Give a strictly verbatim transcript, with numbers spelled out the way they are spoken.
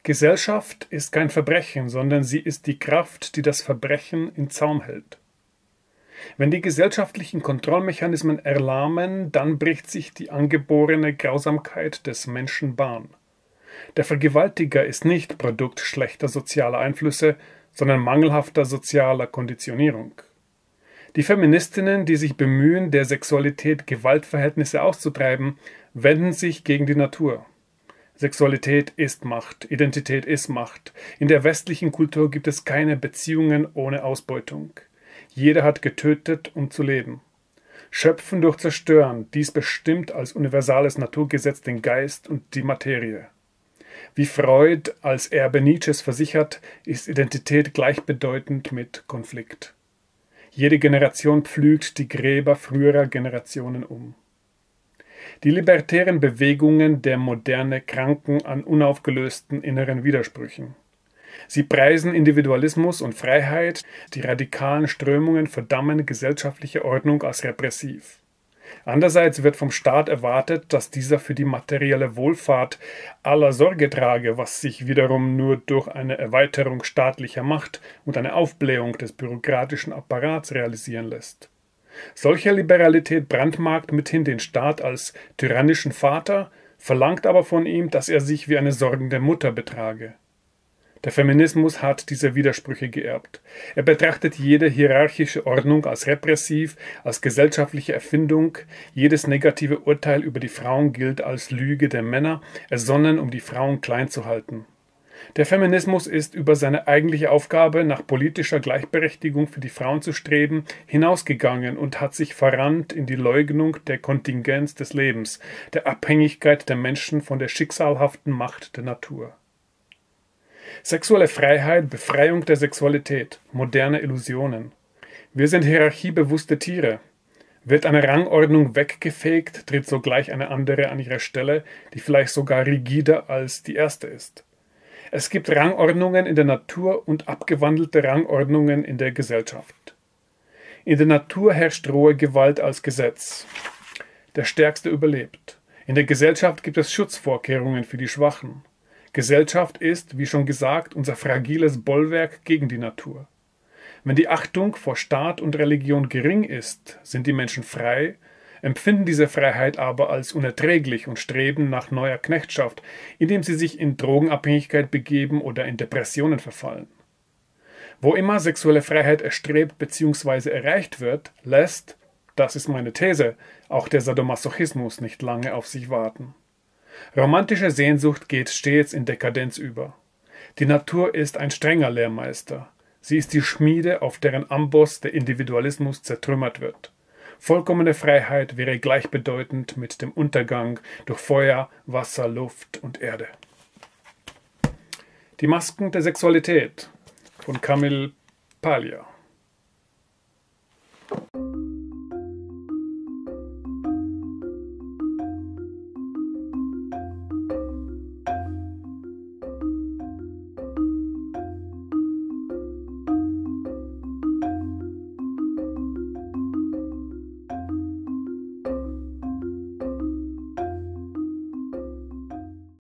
Gesellschaft ist kein Verbrechen, sondern sie ist die Kraft, die das Verbrechen in Zaum hält. Wenn die gesellschaftlichen Kontrollmechanismen erlahmen, dann bricht sich die angeborene Grausamkeit des Menschen Bahn. Der Vergewaltiger ist nicht Produkt schlechter sozialer Einflüsse, sondern mangelhafter sozialer Konditionierung. Die Feministinnen, die sich bemühen, der Sexualität Gewaltverhältnisse auszutreiben, wenden sich gegen die Natur. Sexualität ist Macht, Identität ist Macht. In der westlichen Kultur gibt es keine Beziehungen ohne Ausbeutung. Jeder hat getötet, um zu leben. Schöpfen durch Zerstören, dies bestimmt als universales Naturgesetz den Geist und die Materie. Wie Freud als Erbe Nietzsches versichert, ist Identität gleichbedeutend mit Konflikt. Jede Generation pflügt die Gräber früherer Generationen um. Die libertären Bewegungen der Moderne kranken an unaufgelösten inneren Widersprüchen. Sie preisen Individualismus und Freiheit, die radikalen Strömungen verdammen gesellschaftliche Ordnung als repressiv. Andererseits wird vom Staat erwartet, dass dieser für die materielle Wohlfahrt aller Sorge trage, was sich wiederum nur durch eine Erweiterung staatlicher Macht und eine Aufblähung des bürokratischen Apparats realisieren lässt. Solche Liberalität brandmarkt mithin den Staat als tyrannischen Vater, verlangt aber von ihm, dass er sich wie eine sorgende Mutter betrage. Der Feminismus hat diese Widersprüche geerbt. Er betrachtet jede hierarchische Ordnung als repressiv, als gesellschaftliche Erfindung. Jedes negative Urteil über die Frauen gilt als Lüge der Männer, ersonnen, um die Frauen klein zu halten. Der Feminismus ist über seine eigentliche Aufgabe, nach politischer Gleichberechtigung für die Frauen zu streben, hinausgegangen und hat sich verrannt in die Leugnung der Kontingenz des Lebens, der Abhängigkeit der Menschen von der schicksalhaften Macht der Natur. Sexuelle Freiheit, Befreiung der Sexualität, moderne Illusionen. Wir sind hierarchiebewusste Tiere. Wird eine Rangordnung weggefegt, tritt sogleich eine andere an ihre Stelle, die vielleicht sogar rigider als die erste ist. Es gibt Rangordnungen in der Natur und abgewandelte Rangordnungen in der Gesellschaft. In der Natur herrscht rohe Gewalt als Gesetz. Der Stärkste überlebt. In der Gesellschaft gibt es Schutzvorkehrungen für die Schwachen. Gesellschaft ist, wie schon gesagt, unser fragiles Bollwerk gegen die Natur. Wenn die Achtung vor Staat und Religion gering ist, sind die Menschen frei, empfinden diese Freiheit aber als unerträglich und streben nach neuer Knechtschaft, indem sie sich in Drogenabhängigkeit begeben oder in Depressionen verfallen. Wo immer sexuelle Freiheit erstrebt bzw. erreicht wird, lässt, das ist meine These, auch der Sadomasochismus nicht lange auf sich warten. Romantische Sehnsucht geht stets in Dekadenz über. Die Natur ist ein strenger Lehrmeister. Sie ist die Schmiede, auf deren Amboss der Individualismus zertrümmert wird. Vollkommene Freiheit wäre gleichbedeutend mit dem Untergang durch Feuer, Wasser, Luft und Erde. Die Masken der Sexualität von Camille Paglia.